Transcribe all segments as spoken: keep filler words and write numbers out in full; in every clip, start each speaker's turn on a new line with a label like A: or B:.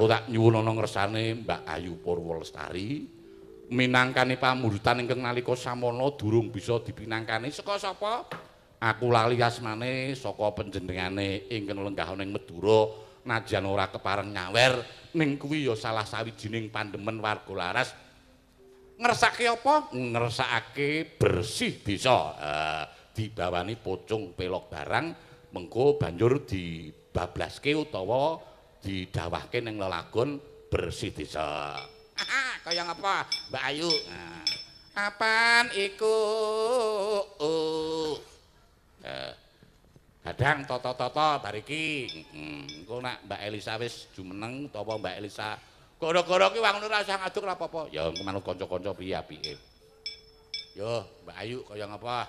A: aku tak nyuwun ana ngersane Mbak Ayu Purwolestari minangkani pamurutan ingkang nalika samana durung bisa dipinangkani saka sapa? Aku lali asmane saka panjenengane ingkang lenggah ning Madura najan ora kepareng nyawer ning kuwi ya salah sawijining pandemen warga laras. Ngersake apa? Ngersakake bersih desa. Uh, dibawani pocong pelok barang mengko banjur dibablaske utawa didawahke ning lelagon bersih desa. Kaya ngapa, Mbak Ayu? Nah, apaan iku? Oh. Eh, kadang toto-toto bariki. Heeh, engko nak Mbak Elisa wis jumeneng utawa Mbak Elisa goro-goro ki wong ora usah ngaduk ora apa-apa. Ya engko manut kanca-kanca piye apike. Yo, Mbak Ayu kaya ngapa?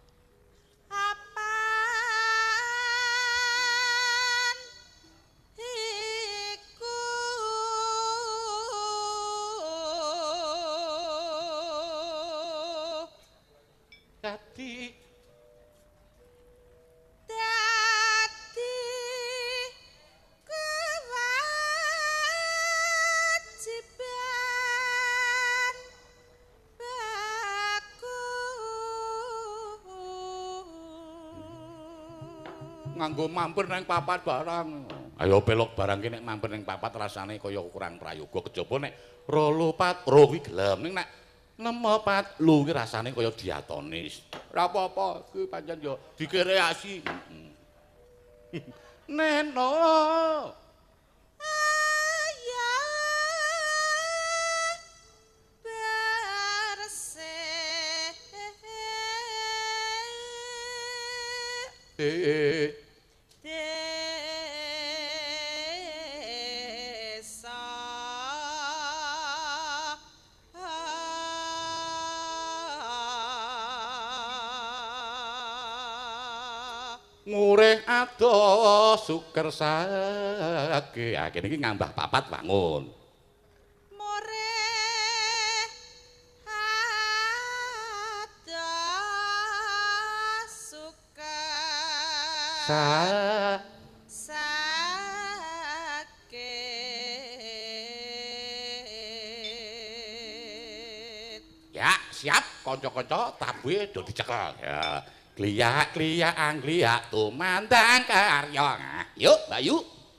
B: Apaan iku?
A: Dadi
B: Dadi kewajiban baku
A: nganggo mampir nang papat barang. Ayo pelok barang ki nek mampir ning papat rasane kaya kurang prayoga kejaba nek rolo pat ro kuwi gelem ning nek nemo pat lu ki rasane kaya diatonis. Ora apa-apa kuwi pancen yo dikreasi. Neno.
B: ayo bersih
A: Eh
B: desa
A: ngurih adoh sukersake. Ah kene iki ngambah papat wangun.
B: murih adoh suka
A: Sa
B: sakit
A: ya siap kanca-kanca tabuhe do dicekel. Ya. Kliyak-kliyak angliyak tumandang karya. Nah, yuk, Mbak Yu.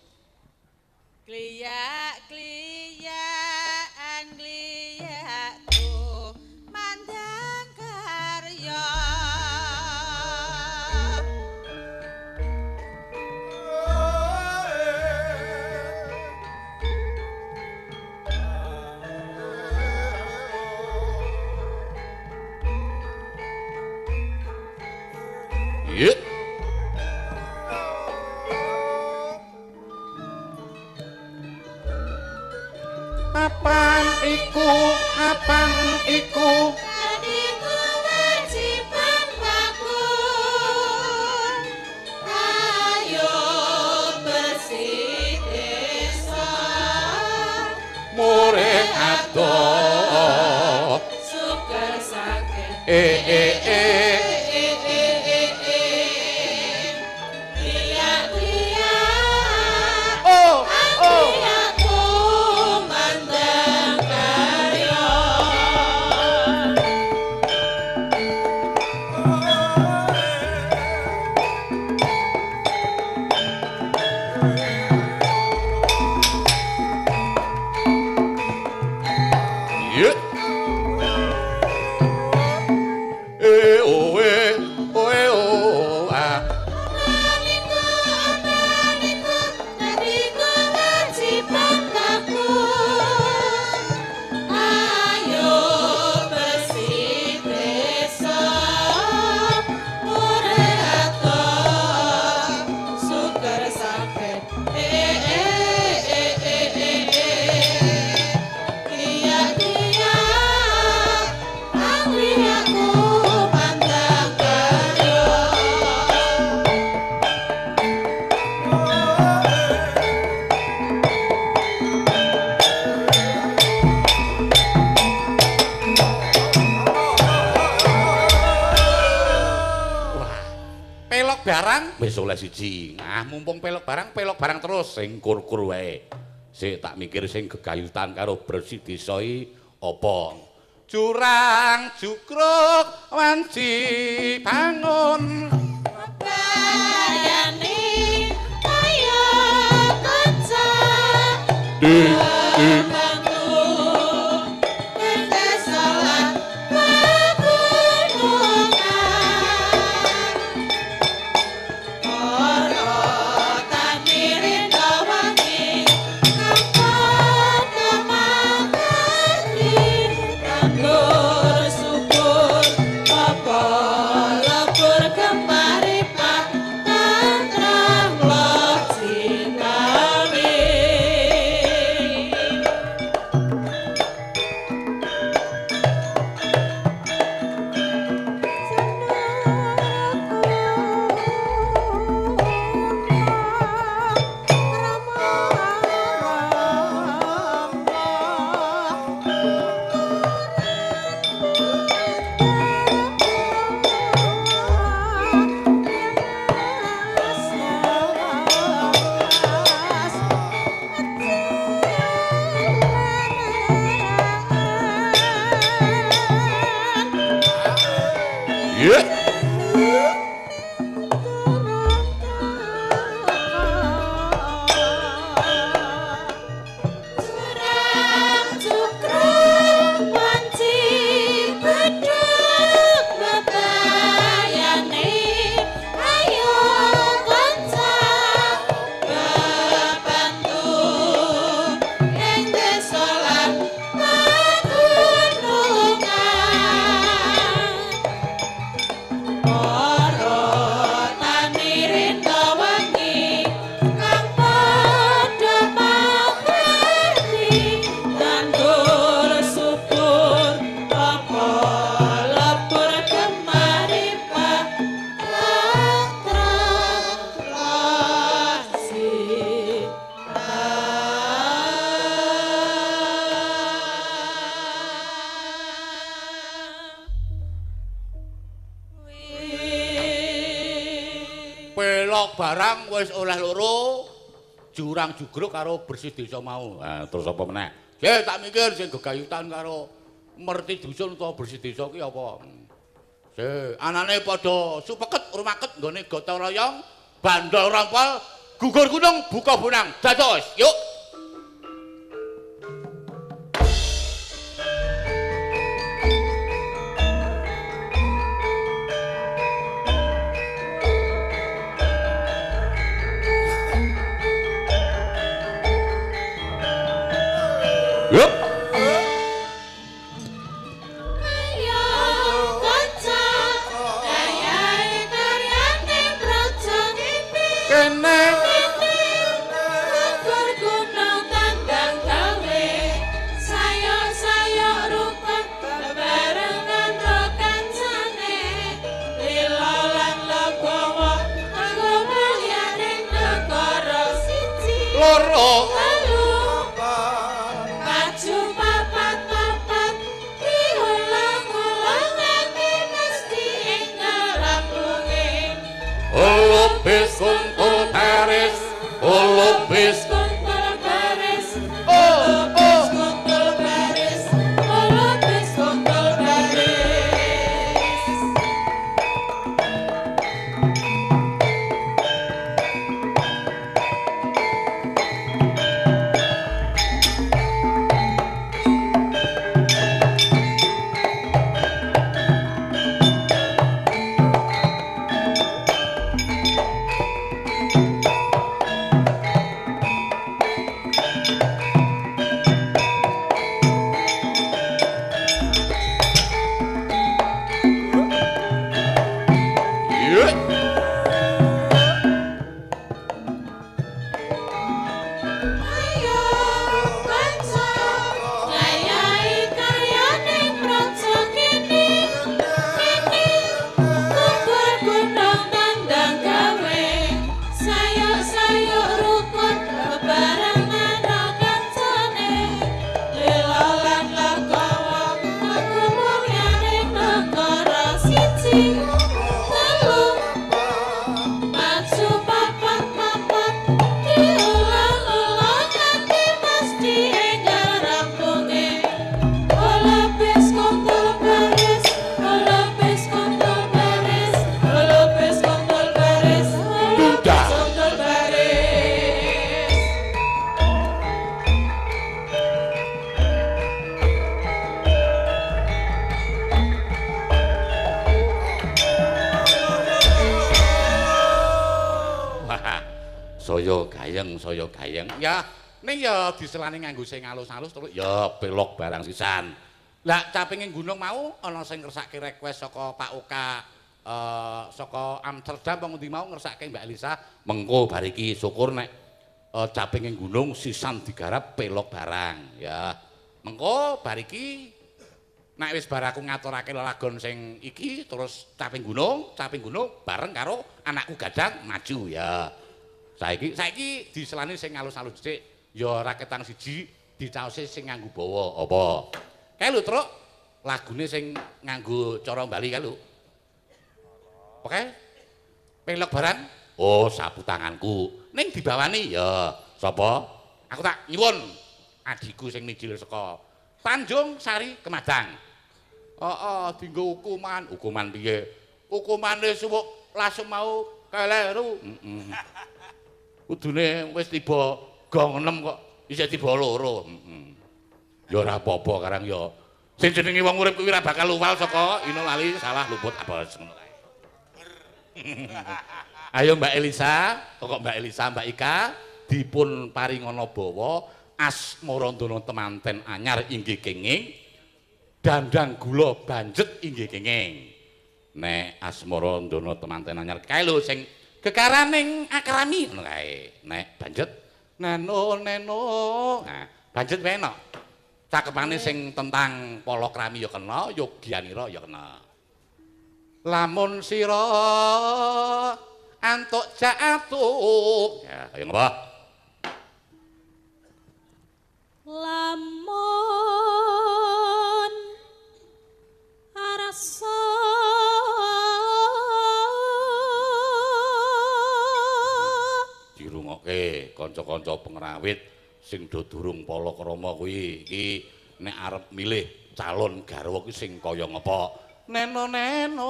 B: Kliyak kliyak angliyak tu mandang karya
A: Yuk. Apaan iku? Apaan iku?
B: Dadi kewajiban bakun ayo bersih desa
A: Murih adoh.
B: suka sakit
A: Eh eh eh.
B: lihat-lihat
A: Oh, oh.
B: aku mandang karya
A: Yuk. Eh oh eh oh eh oh ah.
B: Analiku, analiku, dadi kewajiban bakun ayo bersih desa murih adoh suker sakit eh eh eh eh eh eh lihat-lihat angliakku pandang karya
A: Wah, pelok barang wis oleh siji. Nah, mumpung pelok barang, pelok barang terus sing kur-kur wae. Sik tak mikir sing gegayutan karo bersih desa iki apa? Jurang jukruk wanci bangun.
B: Bayani ayo kanca. Bantu ente salah pagunungan. Ora tamirin dawangi kapal temangati. Tandur subur apa lebur kemari pak tantram loh sinawi.
A: Ye.
B: Jurang jukruk wanci beduk bebayani ayo kanca bebantu ing desa lan pagunungan. Para tamirin dawangi kang padha mangkati. Tandur subur apa lebur kemari pak tantramlasi.
A: Pelok barang wis oleh loro. Jurang jugruk karo bersih desa mau. Nah, terus apa meneh? Sik tak mikir sing gegayutan karo merti dusun utawa bersih desa ki apa? Sik, anane padha supeket rumaket nggone gotong royong, bandol rampal, gugur gunung, buka bonang. Dados, yuk. Yup.
B: Ayo kanca ayahe karyane praja kene.
A: Kene
B: Gugur gunung tanggang gawe sayok-sayok rukun bebarengan ro kancane. Lila lan legowo kanggo mulyaning negara siji.
A: loro.
B: Lalu maju
A: gayeng saya gayeng. Ya ning ya diselani nganggo sing alus-alus terus ya belok barang sisan. Lah capinging gunung mau ana sing ngersake request saka Pak Oka eh saka Amsterdam apa ngendi mau ngersake Mbak Elisa mengko bar iki syukur nek eh, capinging gunung sisan digarap pelok barang ya. Mengko bar iki nek wis bar aku ngaturake lelagon sing iki terus caping gunung, caping gunung bareng karo anakku Gadang maju ya. Saiki saiki diselani sing alus-alus dhisik ya raketan siji dicaose sing nganggo bawa apa. Kae lho, Truk. Lagune sing nganggo cara Bali kae lho. Oke? Pelok barang? Oh, sapu tanganku. Ning dibawani ya sapa? Aku tak nyuwun adhiku sing mijil saka Tanjung Sari Kemadang. Heeh, dienggo hukuman. Hukuman piye? Hukumane suwuk langsung mau keleru. Heeh. Kudune wis tiba gong enem kok isih tiba loro. Heeh. Ya ora apa-apa karang ya. Sing jenenge wong urip kuwi ora bakal luwal saka ino lali salah luput apa ngono kae. Ayo Mbak Elisa, kok Mbak Elisa, Mbak Ika dipun paringana bawa asmarandana temanten anyar inggih kenging dandang gula banjet inggih kenging. Nek asmarandana temanten anyar kae lho sing gekaraning akrami ngono kae. Nek banjet neno neno. Nah, banjet wae no. Cakepane sing tentang palakrami ya kena, yogyanira ya kena. Lamun sira antuk jatuh. Ya, kaya ngapa?
B: Lamun arasa
A: dirungokke kanca-kanca pengrawit sing do durung palakrama kuwi iki nek arep milih calon garwa kuwi sing kaya ngapa neno-neno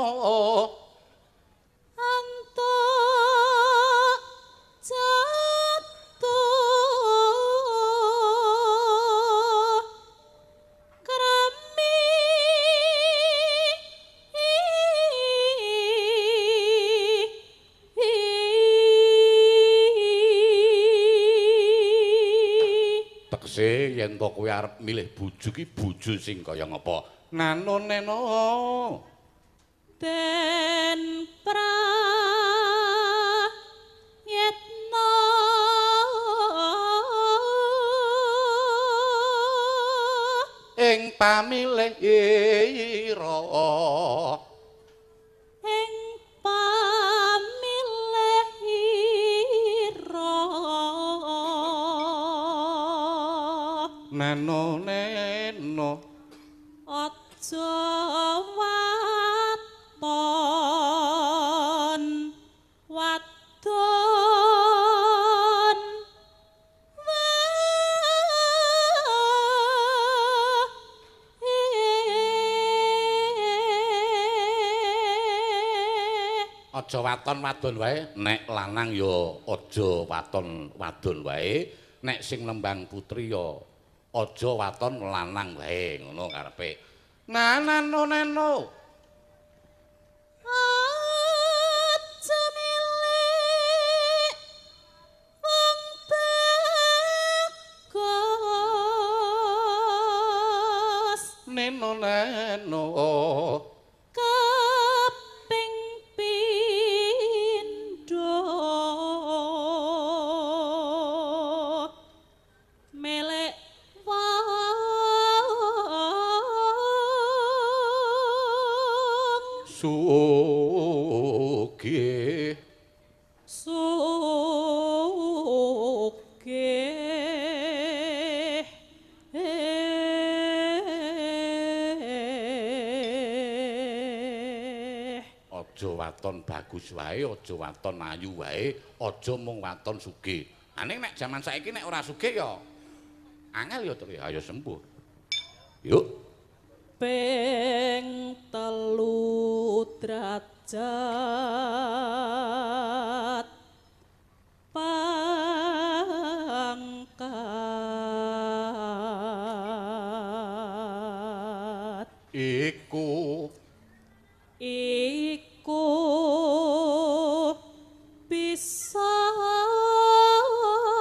B: antuk jatuh krami
A: tegese yen to kowe arep milih bojo ki bojo sing kaya ngapa nano-neno
B: den prayetna
A: ing pamilih ira
B: ing pamilih ira
A: nano-neno
B: aja waton wadon
A: aja waton wadon wae nek lanang ya aja waton wadon wae nek sing nembang putri ya aja waton lanang wae ngono karepe nanano-neno
B: aja milik wong bagus
A: neno-neno
B: kaping pindho melek wong
A: sugih
B: sugih
A: aja waton bagus wae aja waton ayu wae aja mung waton sugih ane nek jaman saiki nek ora sugih ya angel ya to ya ayo sembuh yuk
B: ping telu derajat pangkat
A: iku
B: iku bisa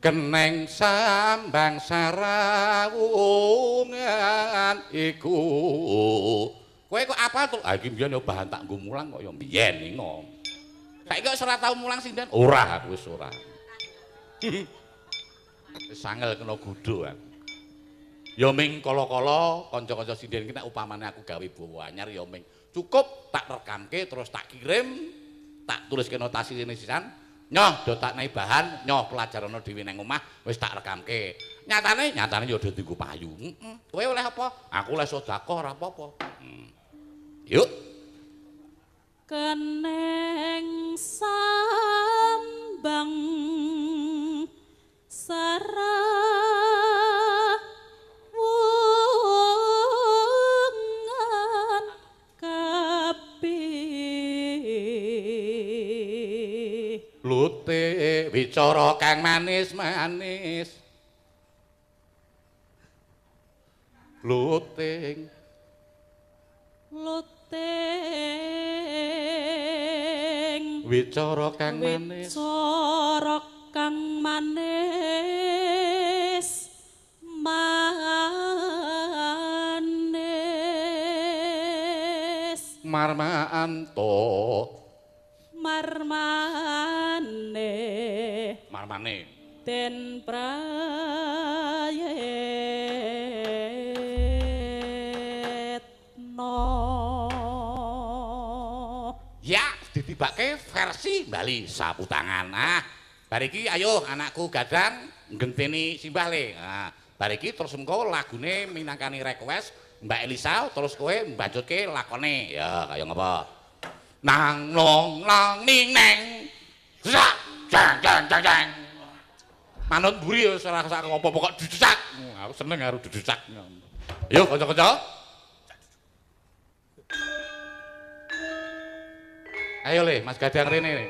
A: keneng sambang sarawungan iku. Kowe kok apal to? Ah iki mbiyen yo bahan tak nggo mulang kok yo mbiyen ngono. Saiki kok ora tau mulang sinden? Ora, aku wis ora. Wis angel kena godho aku. Ya ming kala-kala kanca-kanca sinden iki nek upamane aku gawe bawa anyar ya ming cukup tak rekamke terus tak kirim, tak tuliske notasi rene sisan. Nyoh do tak nai bahan, nyoh pelajarana dhewe nang omah wis tak rekamke. Nyatane, nyatane ya do dienggo payu. Heeh. Kowe oleh apa? Aku oleh sedekah ora apa-apa. Hmm. Yuk.
B: Keneng sambang sarawungan kabeh
A: Lute wicara kang manis-manis. Luting
B: luting
A: wicara kang manis.
B: wicara kang manis manis
A: Marmanto
B: marmane
A: marmane
B: den prayetno.
A: ya ditibake versi Bali sapu tangan. Nah bariki ayo anakku gadang genteni simbah le. Nah bariki terus engko lagune minangkani request Mbak Elisa terus kowe mbajutke lakone ya kaya ngapa nang nong nang ning neng sak jang jang jang jang manut mburi wis ora sak apa pokok dudusak. Aku seneng karo dudusak. Ayo kanca-kanca. Ayo le Mas Gadang rene.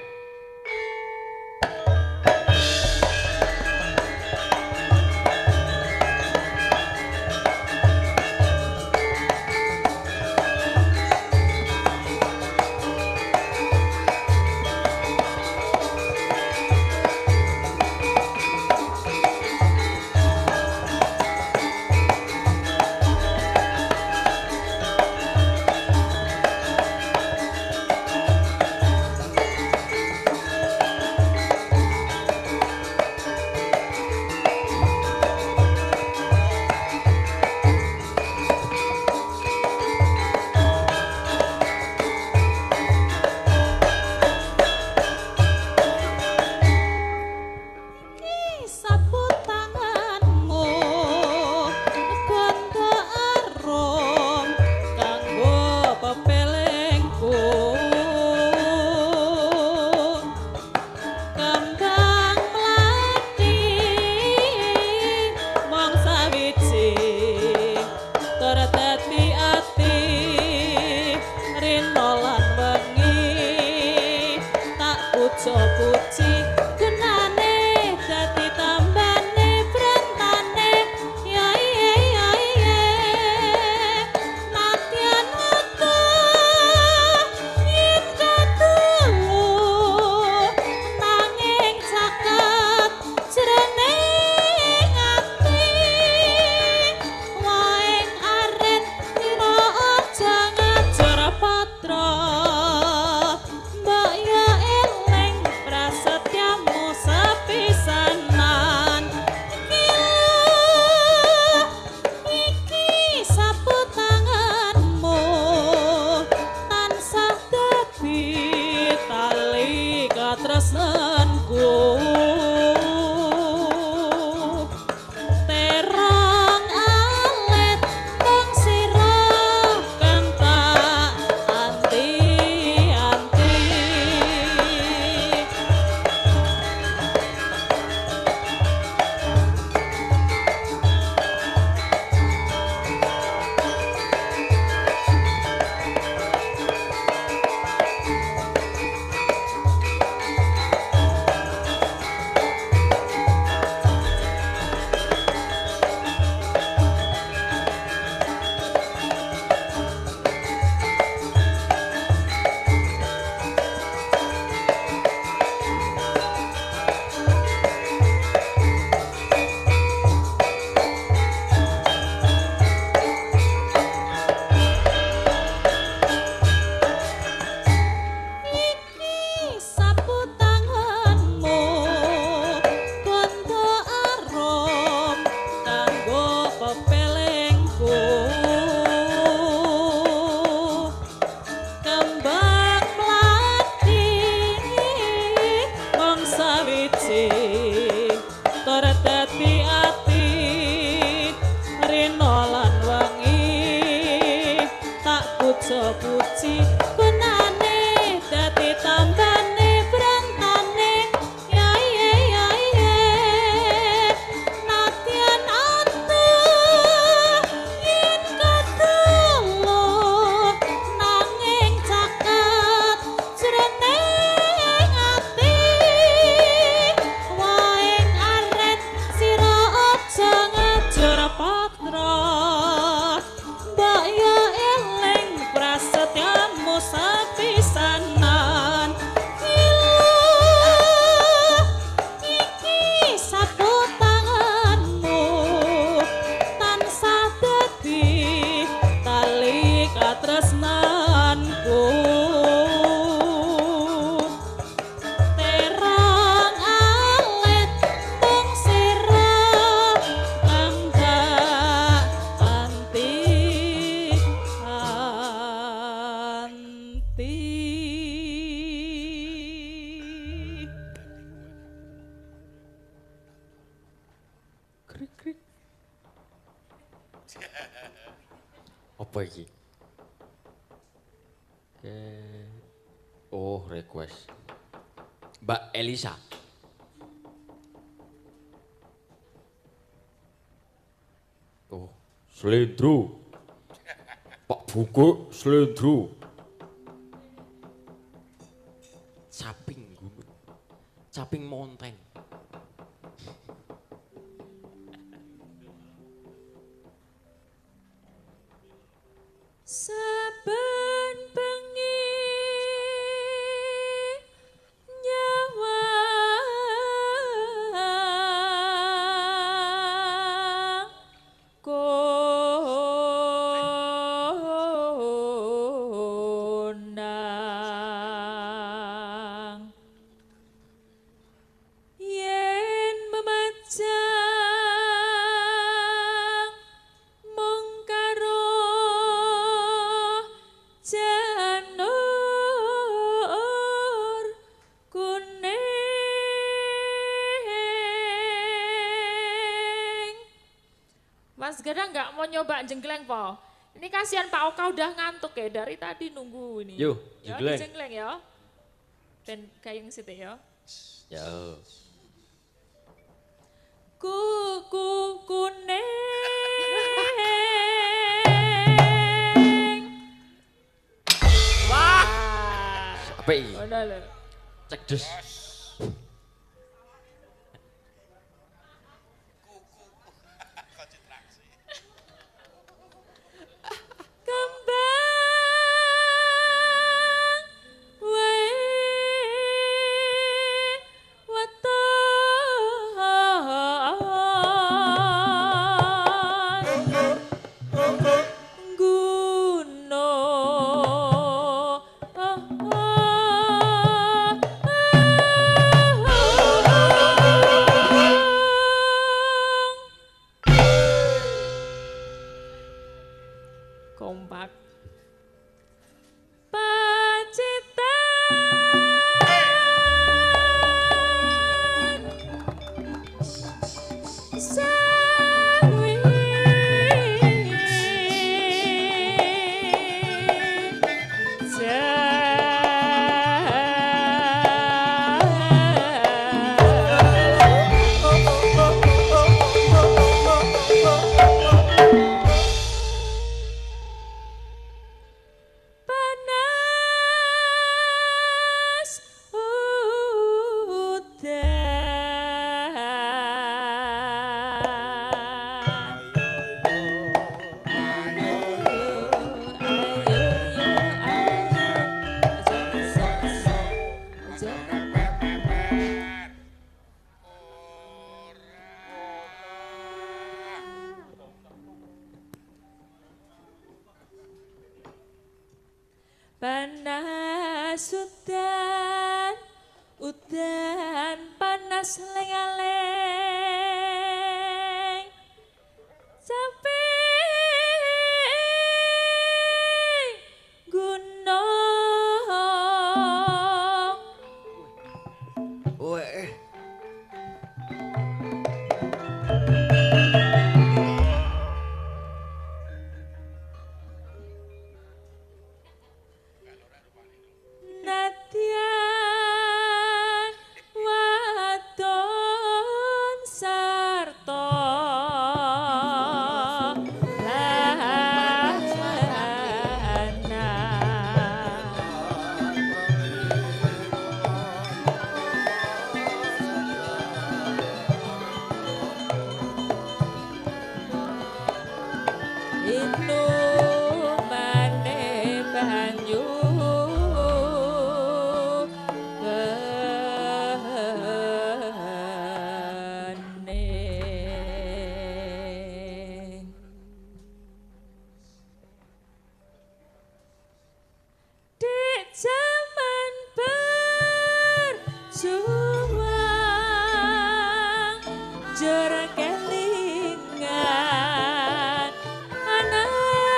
C: Apa iki? Oke. Oh, request. Mbak Elisa. Oh, slendro. Pak Buku slendro. Caping gunung. Caping monteng.
B: Saben bengi nyawa kondang yen memajang mung karo janur kuning.
D: Mas Gada nggak mau nyoba jenggleng po? Ini kasihan Pak Oka udah ngantuk ya dari tadi nunggu ini.
C: Yo,
D: Ya,
C: jenggleng.
D: jenggleng ya. Dan kayang situ ya.
C: Ya.
B: Kuku kuning
D: Wah.
C: Apa iki?
D: Udah lho.
C: Cek des.
B: kembang wae weton gunung kompak pacitan sawi panas udan panas udan udan panas lengaleng sampai gunung
C: Weh.
B: nadyan wadon sarta itu maneh banyu bening di zaman berjuang jor kelingan anak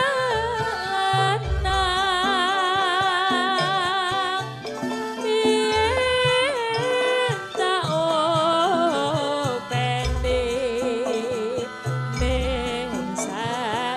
B: lanang yen tak openi ning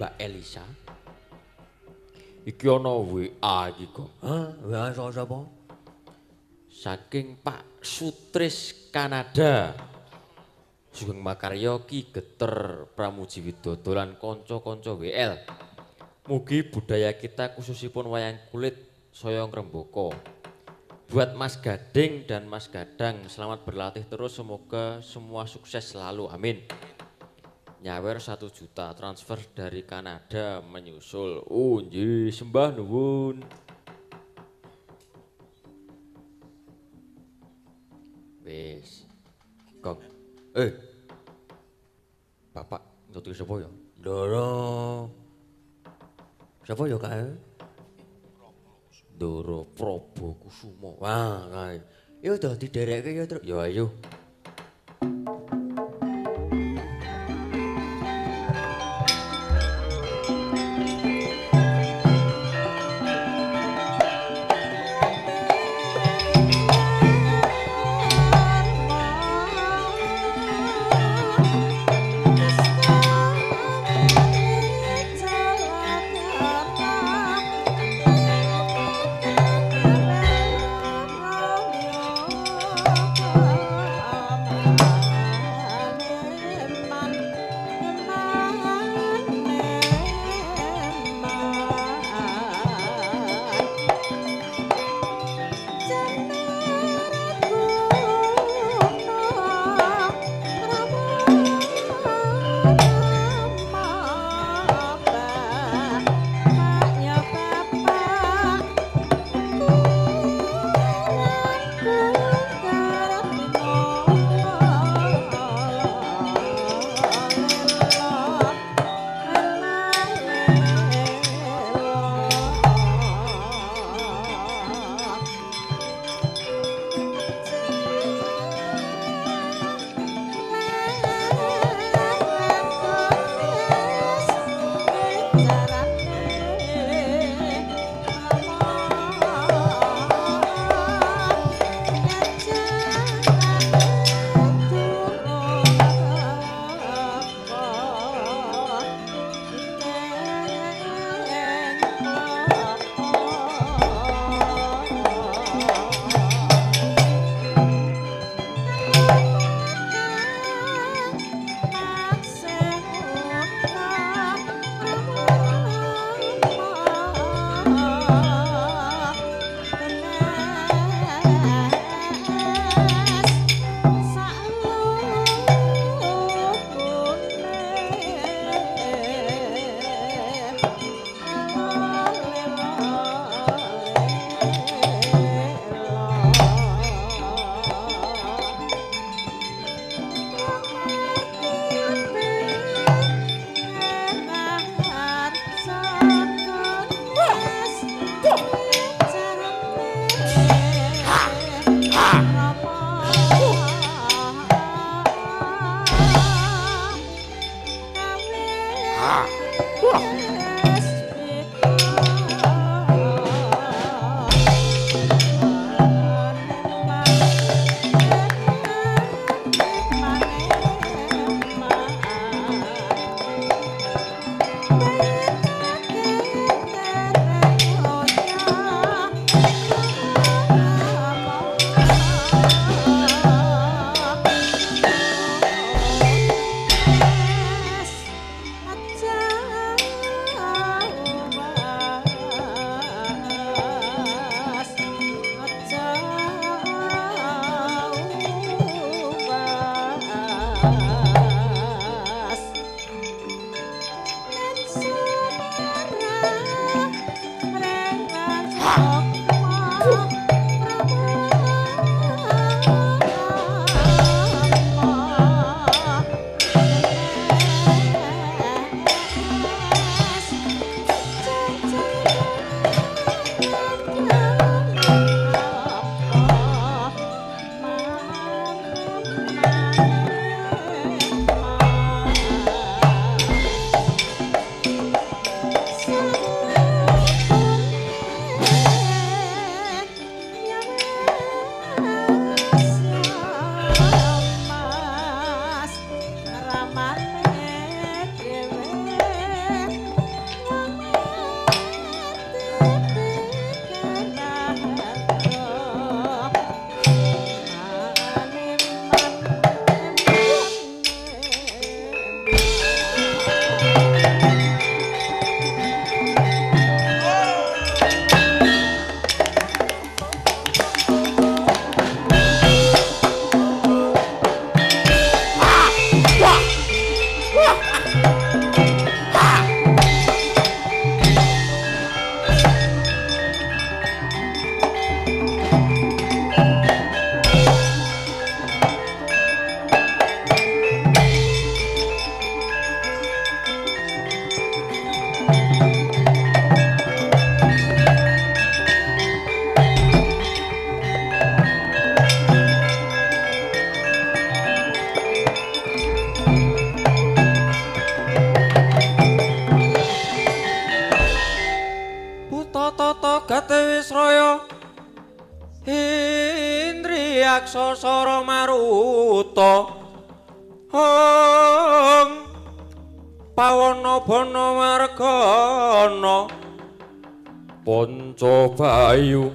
C: Mbak Elisa. Iki ana W A iki kok.
E: Hah, W A saka sapa?
C: Saking Pak Sutris Kanada. Sugeng makarya Ki Geter Pramuji Widodo lan kanca-kanca W L. Mugi budaya kita khususipun wayang kulit saya ngrembaka. Buat Mas Gading dan Mas Gadang, selamat berlatih terus, semoga semua sukses selalu, amin. Nyawer satu juta transfer dari Kanada menyusul. Oh nggih, sembah nuwun. Wis. Kok. Eh. Bapak ngerti sapa ya?
E: Ndara. Sapa ya kae?
C: Ndara Prabakusuma.
E: Wah, kae. Ya udah diderekke ya, Truk.
C: Ya ayo.
F: Oh
C: Tata gate Wisraya Indriyaksa Sara Maruta Hong Pawana Bana Margana Pancabayu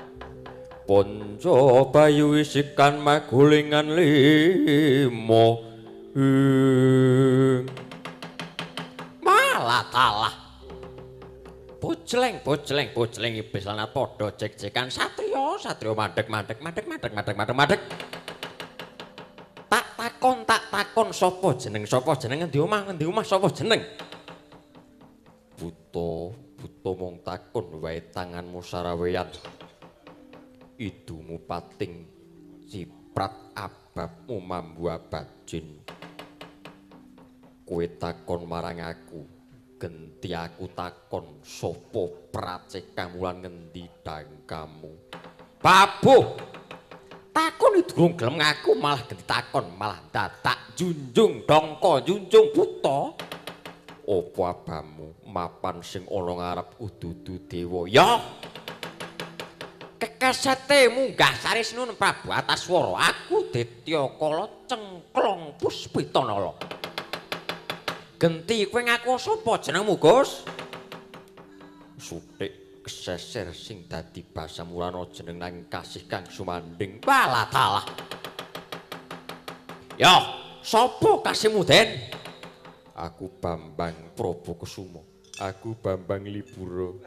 C: Pancabayu isikan magulingan limo malah talah bojleng bojleng bojleng iblis lan padha cek-cekan satriya satriya madhek madhek madhek madhek madhek madhek madhek tak takon tak takon sapa jeneng sapa jeneng ngendi omah ngendi omah sapa jeneng buta buta mung takon wae tanganmu saraweyan idumu pating ciprat ababmu mambu abajin kowe takon marang aku genti aku takon sapa pracekamu lan ngendi dangkamu babuh takon durung gelem ngaku malah genti takon malah dadak junjung dongko junjung buta apa abamu mapan sing ana ngarep ududu dewa ya kekasate munggah sarisnun Prabu Ataswara aku Detya Kala cengklong Puspitanala genti kowe ngaku sapa jenengmu Gus sutik keseser sing dadi basa murana jeneng nang kasih kang sumanding walatalah ya sapa kasihmu Den aku Bambang Prabakusuma aku Bambang Libura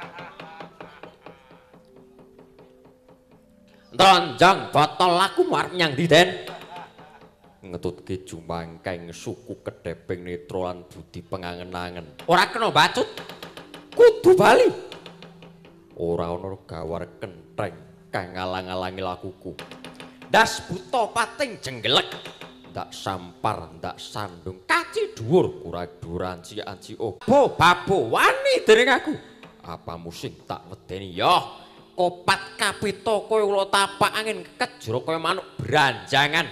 C: Tronjong botol laku arep nyang ndi Den ngetutke jumangkeng suku kedheping netra lan budi pengangen-angen ora kena bacut kudu bali ora ana gawar kentheng kang ngalang-alangi lakuku ndas buta pating jenggelek ndak sampar ndak sandung kaci dhuwur kura-duranci anci oh babo wani dening aku apa musing tak wedeni ya kopat kapita kowe ula tapak angin kejro kowe manuk branjangan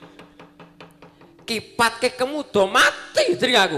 C: kipatke kemudo mati dening aku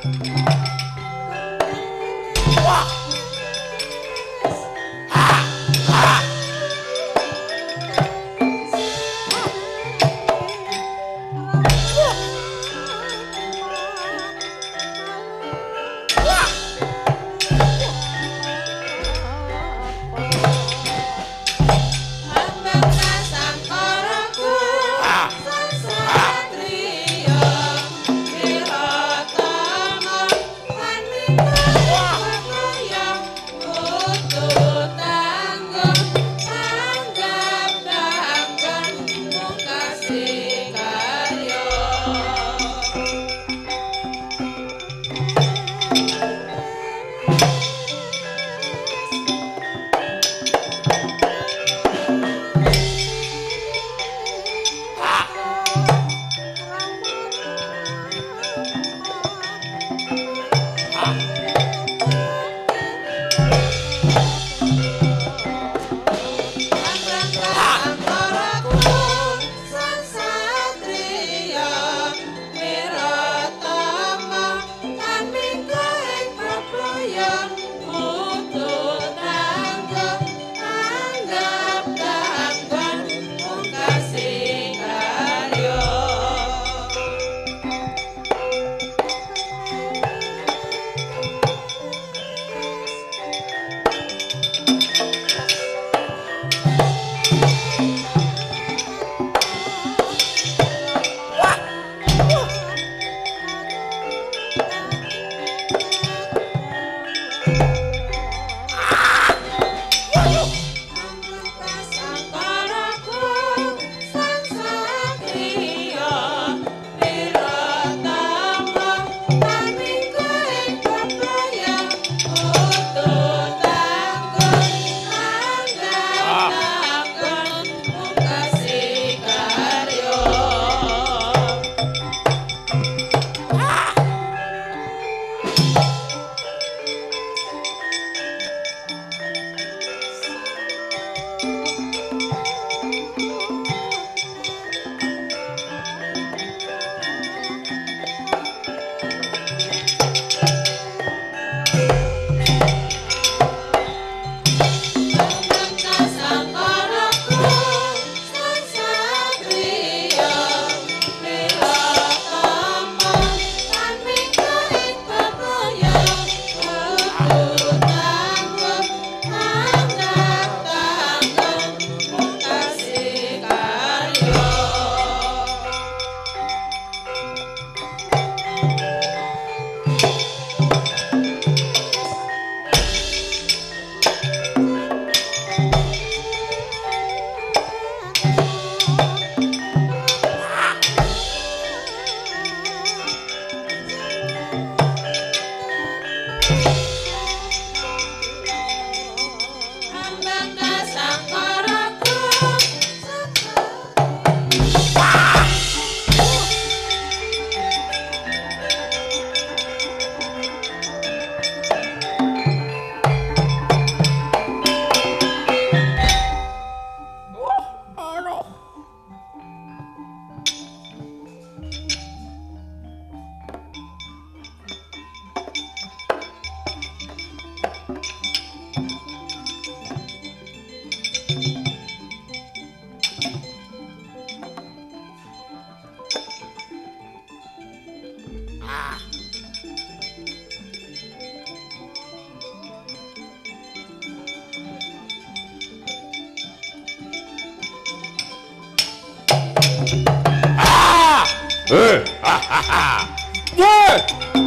A: Eh, hahaha. Weh.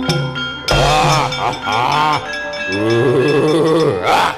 A: Hahaha. Uh, ah.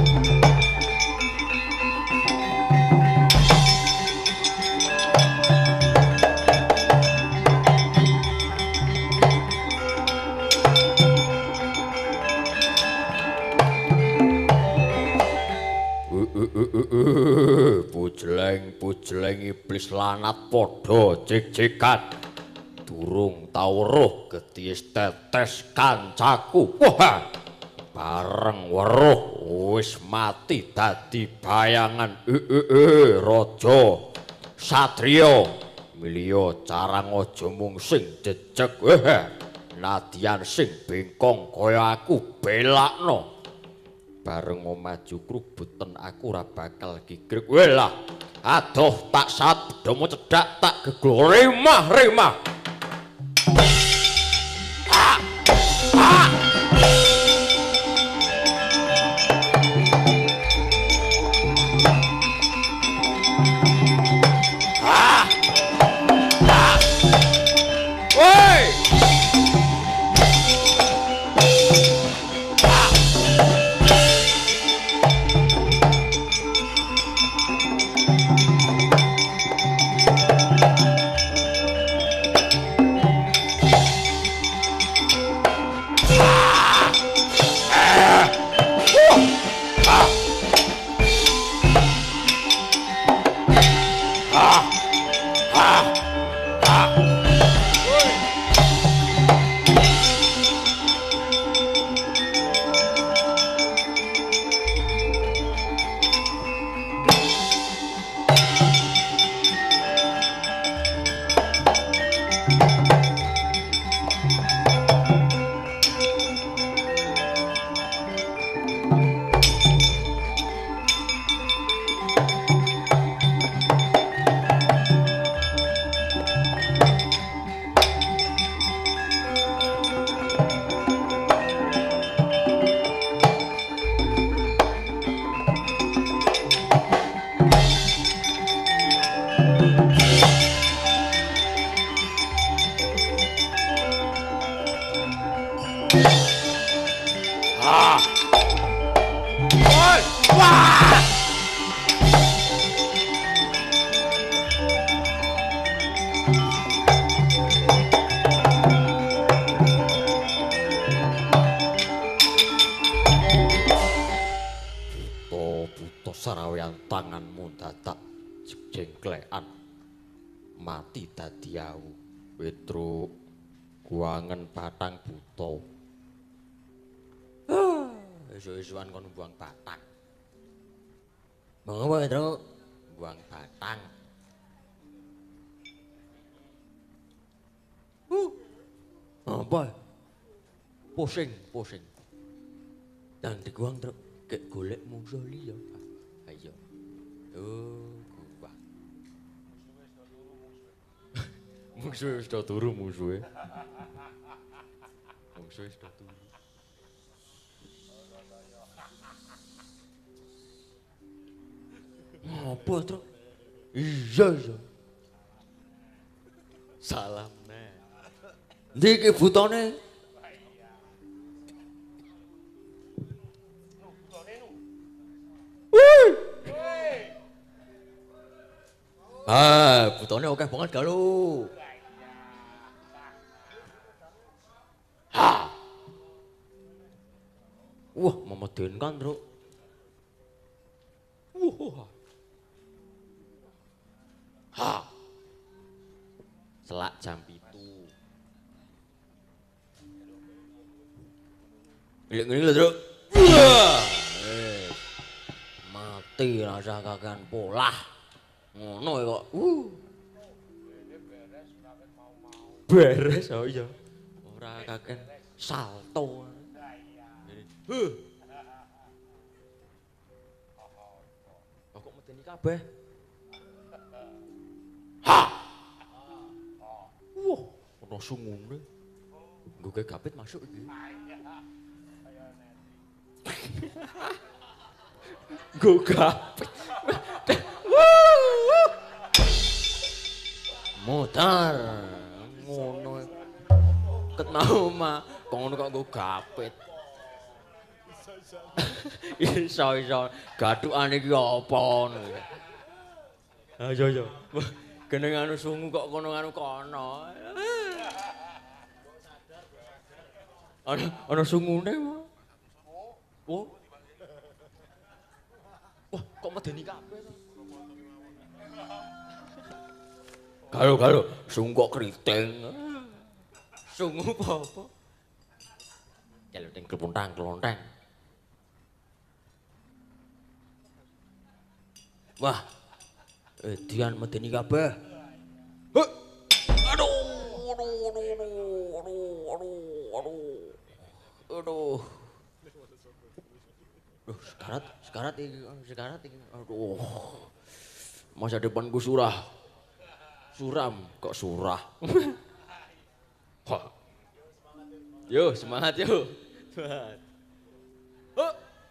C: Pujeleng-pujeleng iblis lanat padha jek-jekan. Durung tau roh getiis tetes kancaku. Wah, bareng weruh wis mati dadi bayangan. Eh raja satriya milya carang aja mung sing jejeg. Wah, Nadyan sing bengkong kaya aku belakno. Bareng mau maju krubuten aku ora bakal gigrek. Welah, aduh tak saat domo cedak tak geglo remah remah. Ah, ah. Sarawean tanganmu dadak jengklekan mati dadi awu Petruk guangen batang buta esuk-esukan kon buang batang
E: Bang apa Petruk?
C: buang batang
E: Uh. Apa?
C: pusing pusing
E: Nang diguang truk kek golek musuh liya.
C: ayo oh gua musuhe wis turu musuhe musuhe wis turu
E: Apa truk? Iya iya.
C: salam neh
E: Ndi iki butone? Ah, butone akeh banget galu. Ha. Wah, memedenkan, Truk.
C: wah ha selak jam pitu
E: Lek ngene lho, Truk. Wah. Eh. Mati rasa kakean polah. Ngono kok. Uh.
C: beres oh iya ora kaken salto huh kok medeni kabeh ha wah ono sungune nggo gapit masuk iki nggo gapit
E: Mutar. Ngono. Ket mau mah kok ngono kok nggo gapit.
C: iso iso gadukan iki apa ngono ha iya iya geneng anu sungu kok kono anu kono ana ana sungune oh wah kok medeni kabeh to
E: Galo galo, sungu kok keriting.
C: sungu apa
E: Kalau ting kelontang kelontang. Wah, edian medeni kabeh.
C: aduh aduh aduh aduh aduh
E: Waduh. Aduh. Duh, sekarat, sekarat iki, sekarat iki. Aduh. Masa depanku surah. Suram, kok surah. Yo, semangat yo. Semangat. Oh.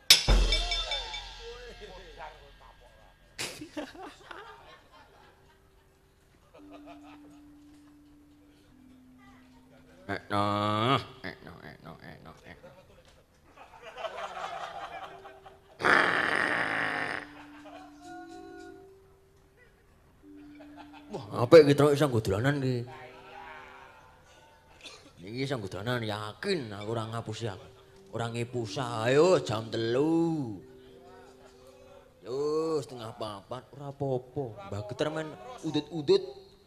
E: Eh, no, eh, no, eh, no, eh, no, eh. Wah, apa iki terus sanggo dolanan iki? Iki sanggo dolanan yakin aku ora ngapusi aku. Ora ngepusa, ayo jam telu. Yo setengah papat ora apa-apa. Mbah Geter men udut-udut.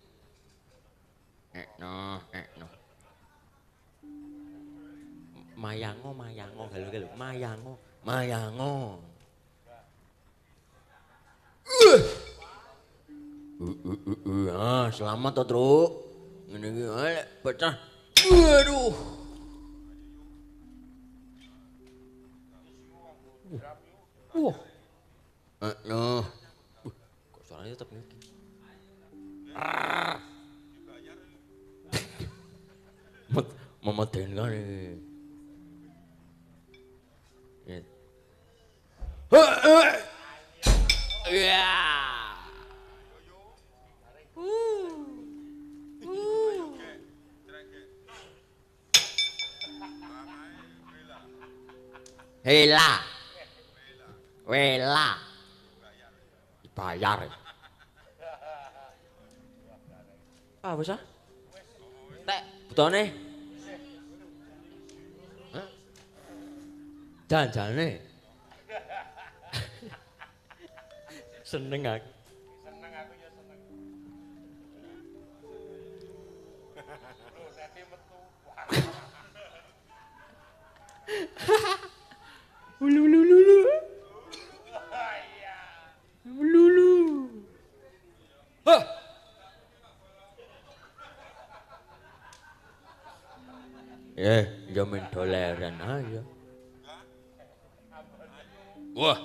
E: Eh no, eh no. Mayango, mayango, galo-galo, mayango, mayango. Uh. Uh, uh, uh, uh. Ah, selamat toh, Truk. Ngene iki ae pecah. Waduh. Wah. Eh, no. Uh, kok suaranya tetap ngiki. Mat, mematen kan ini. Ya. Hela. Wela. Dibayar. Ah, bisa? Tek, butone. Hah? Janjane. Seneng aku. Seneng aku ya seneng. Loh, tadi metu. Ulu ulu ulu. Iya. Ulu ulu. Hah. Eh, jamin doleran aja. Wah.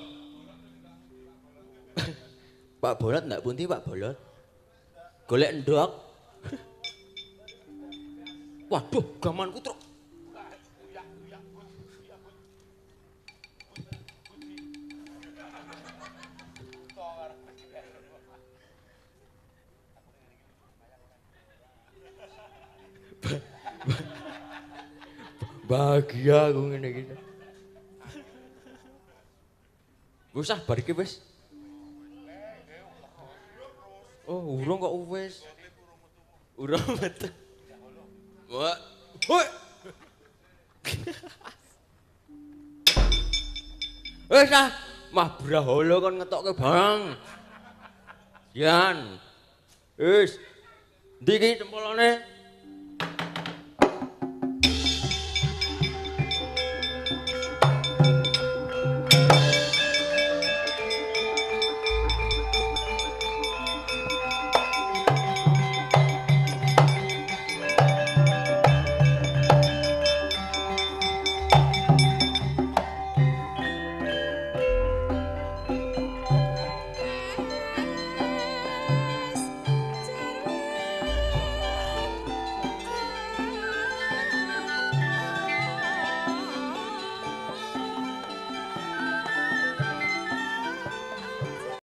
E: Pak Bolot ndak pundi Pak Bolot? Golek endok. Waduh, gamanku truk. Bahagia aku ngene iki. Wis ah bar iki wis. Oh, urung kok wis. Urung metu. Wah. Hoi. Wis ah, mah braholo kon ngetokke barang. Yan. Wis. Ndi iki tempolane?